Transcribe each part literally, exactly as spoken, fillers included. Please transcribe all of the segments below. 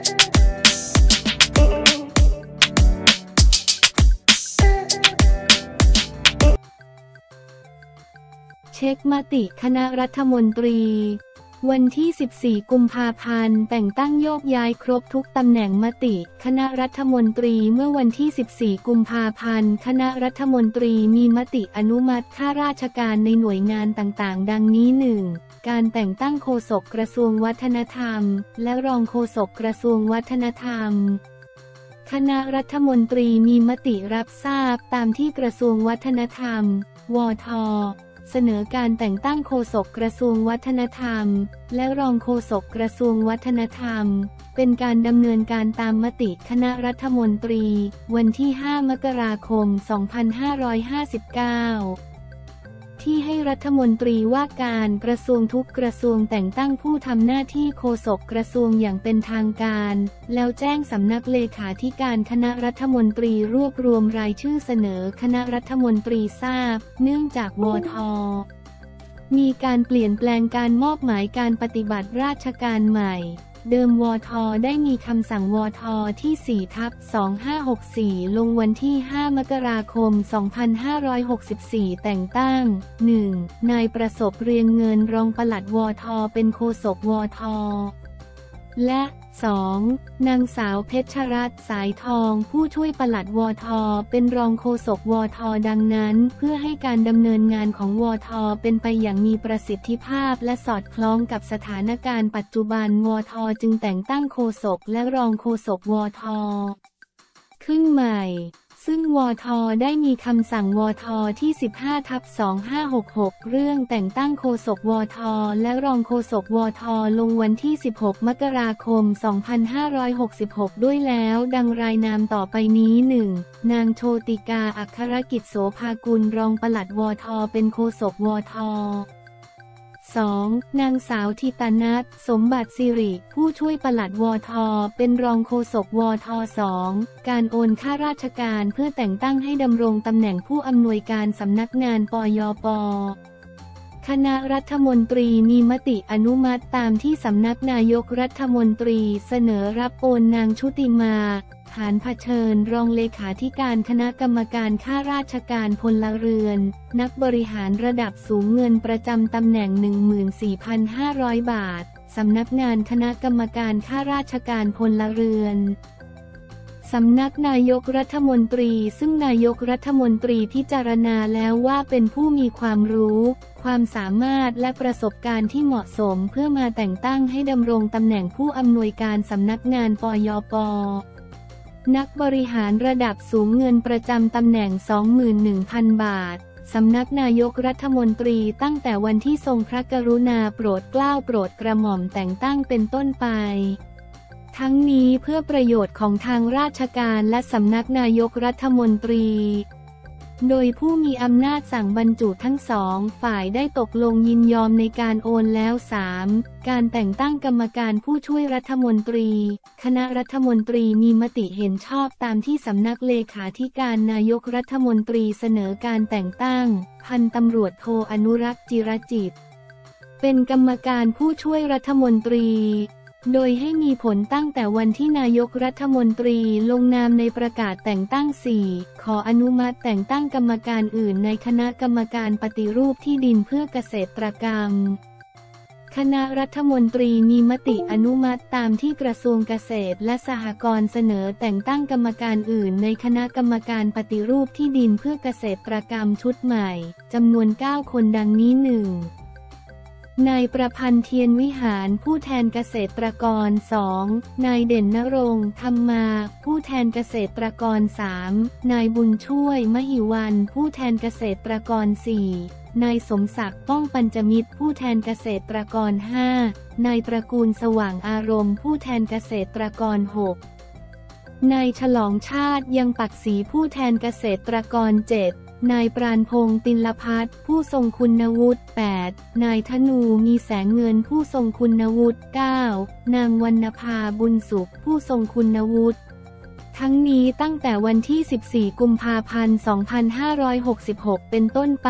เช็คมติคณะรัฐมนตรีวันที่สิบสี่กุมภาพันธ์แต่งตั้งโยกย้ายครบทุกตำแหน่งมติคณะรัฐมนตรีเมื่อวันที่สิบสี่กุมภาพันธ์คณะรัฐมนตรีมีมติอนุมัติข้าราชการในหน่วยงานต่างๆดังนี้ หนึ่ง การแต่งตั้งโฆษกกระทรวงวัฒนธรรมและรองโฆษกกระทรวงวัฒนธรรมคณะรัฐมนตรีมีมติรับทราบตามที่กระทรวงวัฒนธรรมวท.เสนอการแต่งตั้งโฆษกกระทรวงวัฒนธรรมและรองโฆษกกระทรวงวัฒนธรรมเป็นการดำเนินการตามมติคณะรัฐมนตรีวันที่ห้ามกราคมสองพันห้าร้อยห้าสิบเก้าที่ให้รัฐมนตรีว่าการกระทรวงทุกกระทรวงแต่งตั้งผู้ทำหน้าที่โฆษกกระทรวงอย่างเป็นทางการแล้วแจ้งสำนักเลขาธิการคณะรัฐมนตรีรวบรวมรายชื่อเสนอคณะรัฐมนตรีทราบเนื่องจากวท.มีการเปลี่ยนแปลงการมอบหมายการปฏิบัติราชการใหม่เดิมวท.ได้มีคำสั่งวท.ที่ สี่ทับสองพันห้าร้อยหกสิบสี่ ลงวันที่ ห้ามกราคม สองพันห้าร้อยหกสิบสี่ แต่งตั้ง หนึ่ง นายประสบเรียงเงินรองปลัดวท.เป็นโฆษกวท.และ สอง นางสาวเพชรรัตน์สายทองผู้ช่วยปลัดวท.เป็นรองโฆษกวท.ดังนั้นเพื่อให้การดำเนินงานของวท.เป็นไปอย่างมีประสิทธิภาพและสอดคล้องกับสถานการณ์ปัจจุบันวท.จึงแต่งตั้งโฆษกและรองโฆษกวท.ขึ้นใหม่ซึ่งวท.ได้มีคำสั่งวท.ที่ สิบห้าทับสองพันห้าร้อยหกสิบหก เรื่องแต่งตั้งโฆษกวท.และรองโฆษกวท.ลงวันที่ สิบหกมกราคม สองพันห้าร้อยหกสิบหก ด้วยแล้วดังรายนามต่อไปนี้ หนึ่ง นางโชติกาอัครกิจโสภากุลรองปลัดวท.เป็นโฆษกวท.สอง นางสาวธิตานัทสมบัติสิริผู้ช่วยปลัดวท.เป็นรองโฆษกวท. สอง การโอนข้าราชการเพื่อแต่งตั้งให้ดำรงตำแหน่งผู้อำนวยการสำนักงานปยป.คณะรัฐมนตรีมีมติอนุมัติตามที่สำนักนายกรัฐมนตรีเสนอรับโอนนางชุติมาหานเผชิญรองเลขาธิการคณะกรรมการข้าราชการพลเรือนนักบริหารระดับสูงเงินประจำตำแหน่ง หนึ่งหมื่นสี่พันห้าร้อย บาทสำนักงานคณะกรรมการข้าราชการพลเรือนสำนักนายกรัฐมนตรีซึ่งนายกรัฐมนตรีพิจารณาแล้วว่าเป็นผู้มีความรู้ความสามารถและประสบการณ์ที่เหมาะสมเพื่อมาแต่งตั้งให้ดำรงตำแหน่งผู้อำนวยการสำนักงานปยป.นักบริหารระดับสูงเงินประจำตำแหน่ง สองหมื่นหนึ่งพัน บาทสำนักนายกรัฐมนตรีตั้งแต่วันที่ทรงพระกรุณาโปรดเกล้าโปรดกระหม่อมแต่งตั้งเป็นต้นไปทั้งนี้เพื่อประโยชน์ของทางราชการและสำนักนายกรัฐมนตรีโดยผู้มีอำนาจสั่งบรรจุทั้งสองฝ่ายได้ตกลงยินยอมในการโอนแล้ว สาม การแต่งตั้งกรรมการผู้ช่วยรัฐมนตรีคณะรัฐมนตรีมีมติเห็นชอบตามที่สำนักเลขาธิการนายกรัฐมนตรีเสนอการแต่งตั้งพันตำรวจโทอนุรักษ์จิรจิตเป็นกรรมการผู้ช่วยรัฐมนตรีโดยให้มีผลตั้งแต่วันที่นายกรัฐมนตรีลงนามในประกาศแต่งตั้ง สี่ ขออนุมัติแต่งตั้งกรรมการอื่นในคณะกรรมการปฏิรูปที่ดินเพื่อเกษตรกรรมคณะรัฐมนตรีมีมติอนุมัติตามที่กระทรวงเกษตรและสหกรณ์เสนอแต่งตั้งกรรมการอื่นในคณะกรรมการปฏิรูปที่ดินเพื่อเกษตรกรรมชุดใหม่จำนวน เก้า คนดังนี้ หนึ่งนายประพันธ์เทียนวิหารผู้แทนเกษตรกร สอง นายเด่นณรงค์ธรรมาผู้แทนเกษตรกร สาม นายบุญช่วยมหิวันผู้แทนเกษตรกร สี่ นายสมศักดิ์ป้องปัญจมิตรผู้แทนเกษตรกร ห้า นายตระกูลสว่างอารมณ์ผู้แทนเกษตรกร หก นายฉลองชาติยังปักศรีผู้แทนเกษตรกร เจ็ดนายปราณพงษ์ติลพัฒน์ผู้ทรงคุณวุฒิ แปด นายธนูมีแสงเงินผู้ทรงคุณวุฒิ เก้า นางวรรณภาบุญสุขผู้ทรงคุณวุฒิทั้งนี้ตั้งแต่วันที่ สิบสี่ กุมภาพันธ์ สองพันห้าร้อยหกสิบหก เป็นต้นไป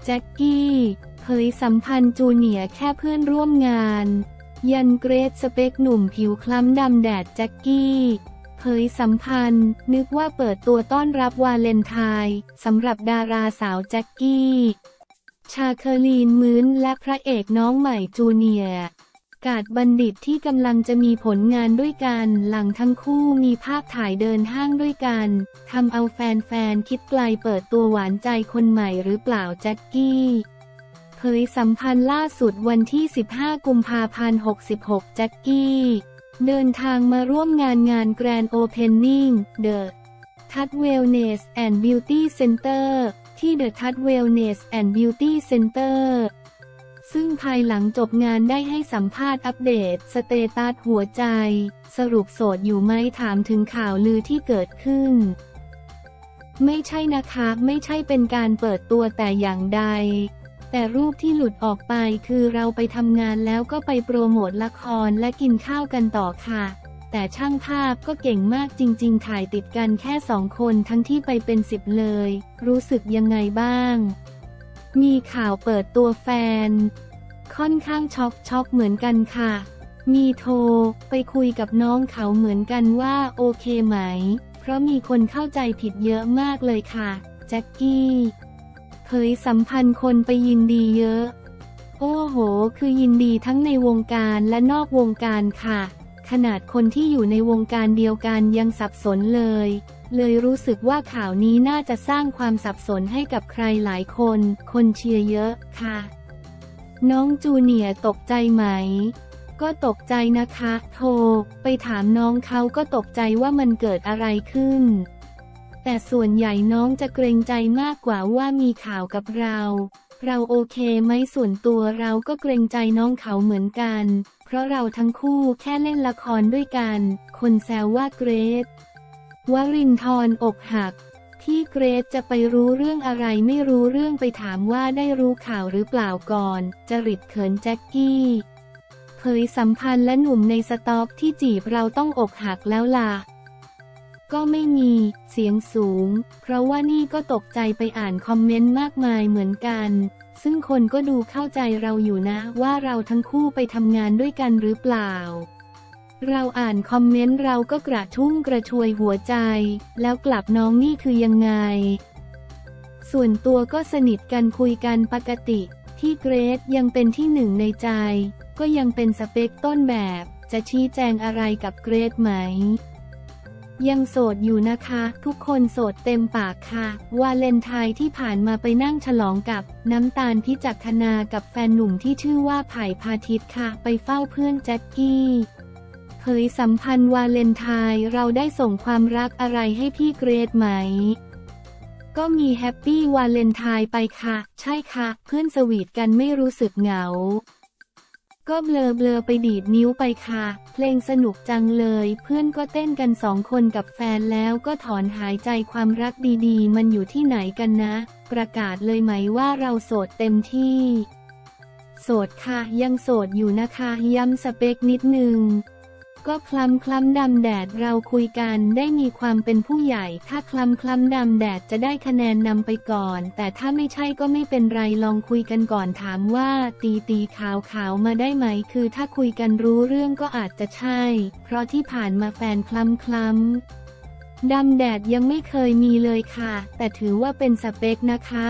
แจ็คกี้เผยสัมพันธ์จูเนียร์แค่เพื่อนร่วมงานยันเกรทสเปคหนุ่มผิวคล้ำดำแดดแจ็คกี้เผยสัมพันธ์นึกว่าเปิดตัวต้อนรับวาเลนไทน์สำหรับดาราสาวแจ็คกี้ชาเคอรีนมื้นและพระเอกน้องใหม่จูเนียร์กาดบัณฑิตที่กำลังจะมีผลงานด้วยกันหลังทั้งคู่มีภาพถ่ายเดินห้างด้วยกันทำเอาแฟนๆคิดไกลเปิดตัวหวานใจคนใหม่หรือเปล่าแจ็คกี้เผยสัมพันธ์ล่าสุดวันที่สิบห้ากุมภาพันธ์หกสิบหกแจ็คกี้เดินทางมาร่วมงานงานแกรนด์โอเพนนิ่ง The Tut Wellness and Beauty Center ที่ The Tut Wellness and Beauty Center ซึ่งภายหลังจบงานได้ให้สัมภาษณ์อัปเดตสเตตัสหัวใจสรุปโสดอยู่ไหมถามถึงข่าวลือที่เกิดขึ้นไม่ใช่นะคะไม่ใช่เป็นการเปิดตัวแต่อย่างใดแต่รูปที่หลุดออกไปคือเราไปทำงานแล้วก็ไปโปรโมทละครและกินข้าวกันต่อค่ะแต่ช่างภาพก็เก่งมากจริงๆถ่ายติดกันแค่สองคนทั้งที่ไปเป็นสิบเลยรู้สึกยังไงบ้างมีข่าวเปิดตัวแฟนค่อนข้างช็อกช็อกเหมือนกันค่ะมีโทรไปคุยกับน้องเขาเหมือนกันว่าโอเคไหมเพราะมีคนเข้าใจผิดเยอะมากเลยค่ะแจ็คกี้เผยสัมพันธ์คนไปยินดีเยอะโอ้โหคือยินดีทั้งในวงการและนอกวงการค่ะขนาดคนที่อยู่ในวงการเดียวกันยังสับสนเลยเลยรู้สึกว่าข่าวนี้น่าจะสร้างความสับสนให้กับใครหลายคนคนเชียร์เยอะค่ะน้องจูเนียร์ตกใจไหมก็ตกใจนะคะโทรไปถามน้องเขาก็ตกใจว่ามันเกิดอะไรขึ้นแต่ส่วนใหญ่น้องจะเกรงใจมากกว่าว่ามีข่าวกับเราเราโอเคไหมส่วนตัวเราก็เกรงใจน้องเขาเหมือนกันเพราะเราทั้งคู่แค่เล่นละครด้วยกันคนแซวว่าเกรทวรินทร์อกหักที่เกรทจะไปรู้เรื่องอะไรไม่รู้เรื่องไปถามว่าได้รู้ข่าวหรือเปล่าก่อนจริตเขินแจ็คกี้เผยสัมพันธ์และหนุ่มในสต็อกที่จีบเราต้องอกหักแล้วล่ะก็ไม่มีเสียงสูงเพราะว่านี่ก็ตกใจไปอ่านคอมเมนต์มากมายเหมือนกันซึ่งคนก็ดูเข้าใจเราอยู่นะว่าเราทั้งคู่ไปทำงานด้วยกันหรือเปล่าเราอ่านคอมเมนต์เราก็กระทุ่มกระชวยหัวใจแล้วกลับน้องนี่คือยังไงส่วนตัวก็สนิทกันคุยกันปกติที่เกรทยังเป็นที่หนึ่งในใจก็ยังเป็นสเปคต้นแบบจะชี้แจงอะไรกับเกรทไหมยังโสดอยู่นะคะทุกคนโสดเต็มปากค่ะวาเลนไทน์ที่ผ่านมาไปนั่งฉลองกับน้ำตาลพิจักขณากับแฟนหนุ่มที่ชื่อว่าไผ่พาทิตย์ค่ะไปเฝ้าเพื่อนแจ็คกี้เผยสัมพันธ์วาเลนไทน์เราได้ส่งความรักอะไรให้พี่เกรทไหมก็มีแฮปปี้วาเลนไทน์ไปค่ะใช่ค่ะเพื่อนสวีทกันไม่รู้สึกเหงาก็เบลอเบลอไปดีดนิ้วไปค่ะเพลงสนุกจังเลยเพื่อนก็เต้นกันสองคนกับแฟนแล้วก็ถอนหายใจความรักดีๆมันอยู่ที่ไหนกันนะประกาศเลยไหมว่าเราโสดเต็มที่โสดค่ะยังโสดอยู่นะคะย้ำสเปคนิดนึงก็คล้ำคล้ำดำแดดเราคุยกันได้มีความเป็นผู้ใหญ่ถ้าคล้ำคล้ำดำแดดจะได้คะแนนนำไปก่อนแต่ถ้าไม่ใช่ก็ไม่เป็นไรลองคุยกันก่อนถามว่าตีตีขาวขาวมาได้ไหมคือถ้าคุยกันรู้เรื่องก็อาจจะใช่เพราะที่ผ่านมาแฟนคล้ำคล้ำดำแดดยังไม่เคยมีเลยค่ะแต่ถือว่าเป็นสเปคนะคะ